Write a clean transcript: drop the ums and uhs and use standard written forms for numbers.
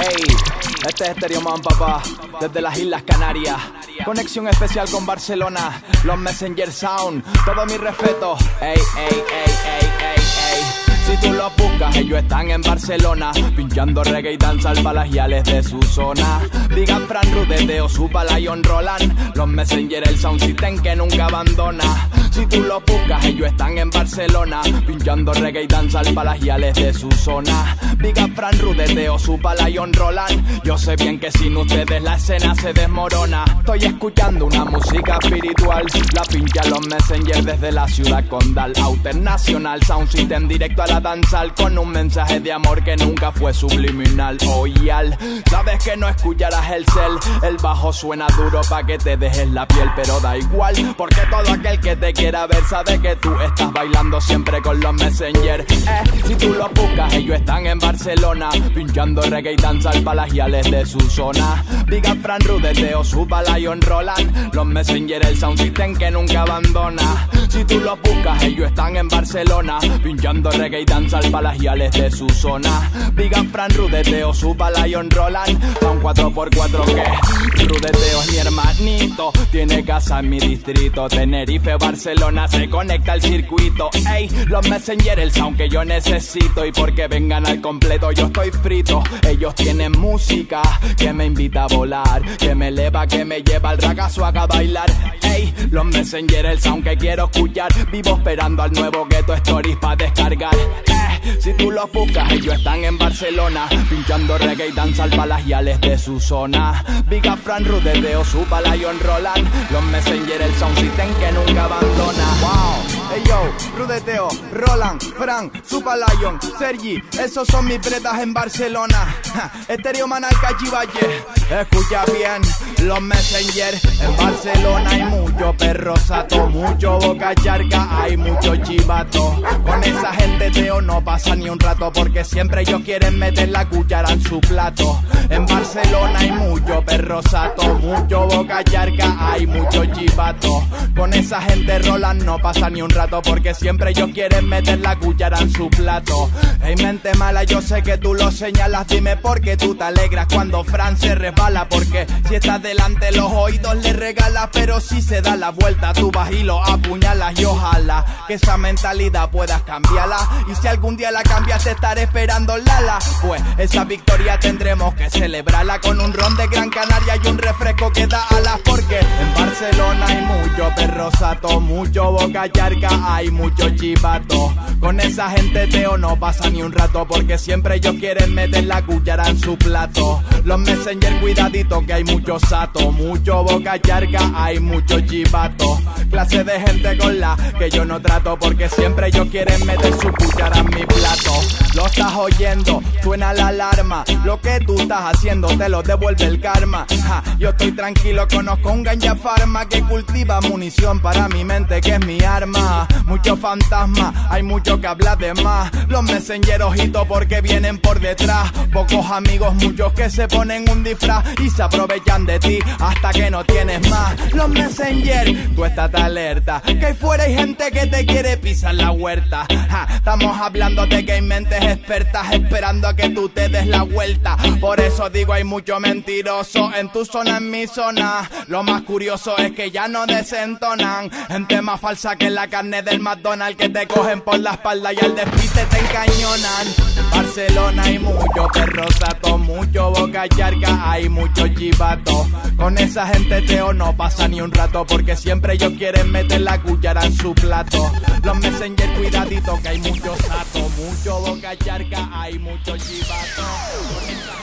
Hey, este es Stereo Man, papá, desde las Islas Canarias. Conexión especial con Barcelona, los Messenger Sound, todo mi respeto. Ey, ey, ey, ey, ey, ey. Si tú los buscas, ellos están en Barcelona, pinchando reggae y danzal pa' las yales de su zona. Digan Fran Rudeteo, Supa, Lion, Roland, los Messenger, el Sound System que nunca abandona. Si tú los buscas, ellos están en Barcelona, pinchando reggae y danzal pa' las yales de su zona. Digan Fran Rudeteo, Supa, Lion, Roland, yo sé bien que sin ustedes la escena se desmorona. Estoy escuchando una música espiritual, la pincha los Messenger desde la ciudad condal. Outer Nacional, Sound System directo a la danzal, con un mensaje de amor que nunca fue subliminal. Oyal, sabes que no escucharás el cel, el bajo suena duro pa' que te dejes la piel, pero da igual, porque todo aquel que te quiera ver sabe que tú estás bailando siempre con los Messenger. Si tú los buscas, ellos están en Barcelona, pinchando reggae y danzal pa' las yales de su zona. Digan Fran Rudeteo, Supa, Lion, Roland, los Messenger, el Sound System que nunca abandona. Si tú los buscas, ellos están en Barcelona, pinchando reggae y danzal pa' las yales de su zona. Digan Fran Rudeteo, Supa, Lion, Roland, son 4x4 que Rudeteo es mi hermanito, tiene casa en mi distrito, Tenerife, Barcelona, se conecta al circuito. Ey, los Messenger, el sound que yo necesito, y porque vengan al completo yo estoy frito. Ellos tienen música que me invita a volar, que me eleva, que me lleva al ragazo a bailar. Ey, los Messenger, el sound que quiero escuchar, vivo esperando al nuevo Ghetto Stories pa' descargar. Si tú los buscas, ellos están en Barcelona, pinchando reggae y danzal pa' las yales de su zona. Diga Fran Rudeteo, Supa, Lion, Roland, los Messenger, el Sound System que nunca abandona. Wow, hey yo, Rudeteo, Roland, Fran, Supa, Lion, Sergi, esos son mis pretas en Barcelona. Stereo Man al Cachivache, escucha bien, los Messenger. En Barcelona hay mucho perro sato, mucho boca charca, hay mucho chivato. Con esa gente teo no pasa ni un rato, porque siempre ellos quieren meter la cuchara en su plato. En Barcelona hay mucho perro sato, mucho boca charca, hay mucho chivato. Con esa gente Roland no pasa ni un rato, porque siempre ellos quieren meter la cuchara en su plato. Hey, mente mala, yo sé que tú lo señalas, dime por qué tú te alegras cuando Fran se resbala, porque si estás delante los oídos le regalas, pero si se da la vuelta tú vas y lo apuñalas. Y ojalá que esa mentalidad puedas cambiarla, y si algún día la cambias te estaré esperando Lala. Pues esa victoria tendremos que celebrarla con un ron de Gran Canaria y un refresco que da alas, porque en Barcelona hay mucho perro sato, mucho boca charca, hay mucho chivato. Con esa gente teo no pasa ni un rato, porque siempre ellos quieren meter la cuchara en su plato. Los Messenger, cuidadito que hay mucho sato, mucho boca charca, hay mucho chivato. Clase de gente con la que yo no trato, porque siempre ellos quieren meter su cuchara en mi plato. Lo estás oyendo, suena la alarma, lo que tú estás haciendo te lo devuelve el karma. Yo estoy tranquilo, conozco un ganja farma que cultiva munición para mi mente, que es mi arma. Mucho fantasma, hay mucho que hablar de más. Los Messenger, ojito porque vienen por detrás. Pocos amigos, muchos que se ponen un disfraz y se aprovechan de ti hasta que no tienes más. Los Messenger, tú estás alerta, que ahí fuera hay gente que te quiere pisar la huerta. Estamos hablando de que hay mentes expertas esperando a que tú te des la vuelta. Por eso digo, hay mucho mentiroso en tu zona, en mi zona. Lo más curioso es que ya no desentonan, gente más falsa que la carne del McDonald's, que te cogen por la espalda y al despiste te encañonan. Barcelona hay mucho perro sato, mucho boca charca, hay mucho chivato. Con esa gente teo no pasa ni un rato, porque siempre ellos quieren meter la cuchara en su plato. Los Messenger, cuidadito que hay mucho sato, mucho boca charca, hay mucho chivato.